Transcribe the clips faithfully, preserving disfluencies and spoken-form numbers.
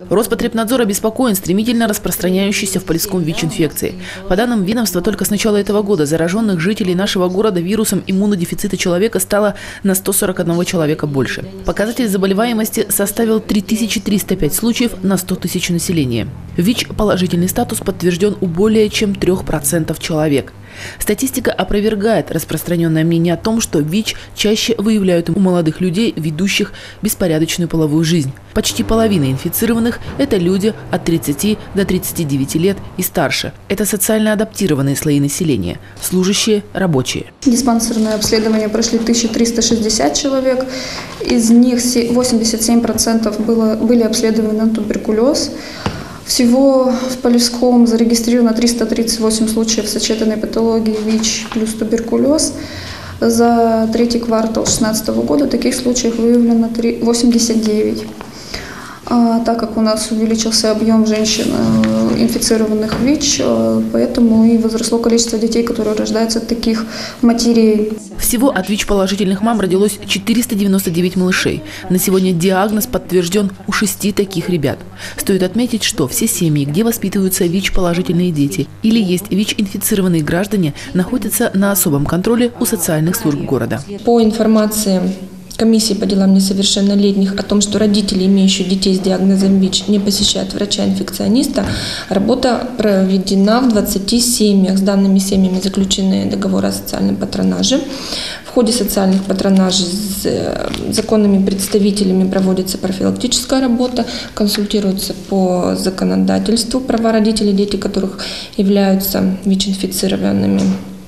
Роспотребнадзор обеспокоен стремительно распространяющейся в Полевском ВИЧ-инфекцией. По данным ведомства, только с начала этого года зараженных жителей нашего города вирусом иммунодефицита человека стало на сто сорок одного человека больше. Показатель заболеваемости составил три тысячи триста пять случаев на сто тысяч населения. ВИЧ-положительный статус подтвержден у более чем трёх процентов человек. Статистика опровергает распространенное мнение о том, что ВИЧ чаще выявляют у молодых людей, ведущих беспорядочную половую жизнь. Почти половина инфицированных – это люди от тридцати до тридцати девяти лет и старше. Это социально адаптированные слои населения – служащие, рабочие. Диспансерное обследование прошли тысяча триста шестьдесят человек. Из них восемьдесят семь процентов было, были обследованы на туберкулез. Всего в Полевском зарегистрировано триста тридцать восемь случаев сочетанной патологии ВИЧ плюс туберкулез. За третий квартал две тысячи шестнадцатого года таких случаев выявлено восемьдесят девять. А, так как у нас увеличился объем женщин, инфицированных ВИЧ, поэтому и возросло количество детей, которые рождаются от таких матерей. Всего от ВИЧ-положительных мам родилось четыреста девяносто девять малышей. На сегодня диагноз подтвержден у шести таких ребят. Стоит отметить, что все семьи, где воспитываются ВИЧ-положительные дети или есть ВИЧ-инфицированные граждане, находятся на особом контроле у социальных служб города. По информации комиссии по делам несовершеннолетних о том, что родители, имеющие детей с диагнозом ВИЧ, не посещают врача-инфекциониста, работа проведена в двадцати семьях. С данными семьями заключены договоры о социальном патронаже. В ходе социальных патронажей с законными представителями проводится профилактическая работа, консультируются по законодательству права родителей, дети которых являются ВИЧ-инфицированными.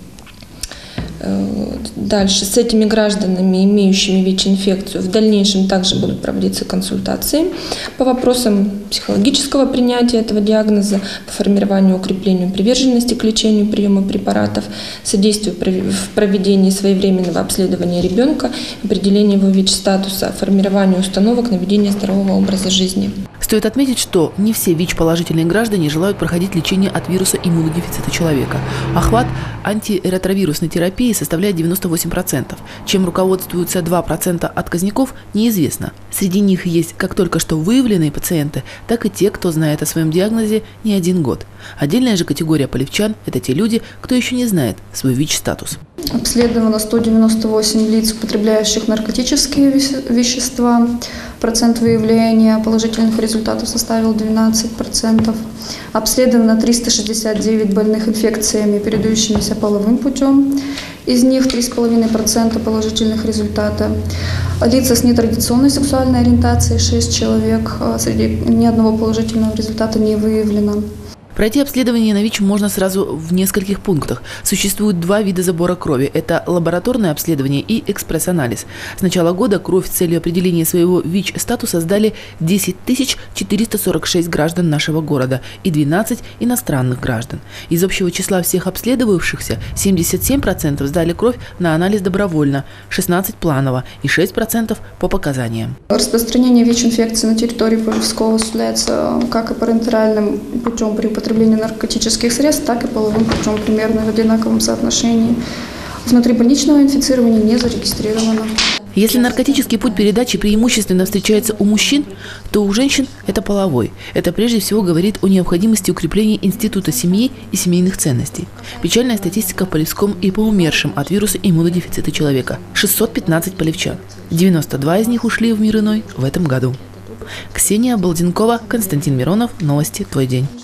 Дальше с этими гражданами, имеющими ВИЧ-инфекцию, в дальнейшем также будут проводиться консультации по вопросам психологического принятия этого диагноза, по формированию и укреплению приверженности к лечению, приему препаратов, содействию в проведении своевременного обследования ребенка, определению его ВИЧ-статуса, формированию установок на ведение здорового образа жизни. Стоит отметить, что не все ВИЧ-положительные граждане желают проходить лечение от вируса иммунодефицита человека. Охват антиретровирусной терапии составляет девяносто восемь процентов. Чем руководствуются два процента отказников, неизвестно. Среди них есть как только что выявленные пациенты, так и те, кто знает о своем диагнозе не один год. Отдельная же категория полевчан – это те люди, кто еще не знает свой ВИЧ-статус. Обследовано сто девяносто восемь лиц, употребляющих наркотические вещества. Процент выявления положительных результатов составил двенадцать процентов. Обследовано триста шестьдесят девять больных инфекциями, передающимися половым путем. Из них три целых пять десятых процента положительных результатов. Лица с нетрадиционной сексуальной ориентацией – шесть человек. Среди ни одного положительного результата не выявлено. Пройти обследование на ВИЧ можно сразу в нескольких пунктах. Существует два вида забора крови. Это лабораторное обследование и экспресс-анализ. С начала года кровь с целью определения своего ВИЧ-статуса сдали десять тысяч четыреста сорок шесть граждан нашего города и двенадцать иностранных граждан. Из общего числа всех обследовавшихся семьдесят семь процентов сдали кровь на анализ добровольно, шестнадцать процентов планово и шесть процентов по показаниям. Распространение ВИЧ-инфекции на территории Полевского осуществляется как и парентеральным путем при употреблении наркотических средств, так и половым путем примерно в одинаковом соотношении. Внутрибольничного инфицирования не зарегистрировано. Если наркотический путь передачи преимущественно встречается у мужчин, то у женщин это половой. Это прежде всего говорит о необходимости укрепления института семьи и семейных ценностей. Печальная статистика в Полевском и по умершим от вируса иммунодефицита человека – шестьсот пятнадцать полевчан. девяносто два из них ушли в мир иной в этом году. Ксения Балденкова, Константин Миронов. Новости. Твой день.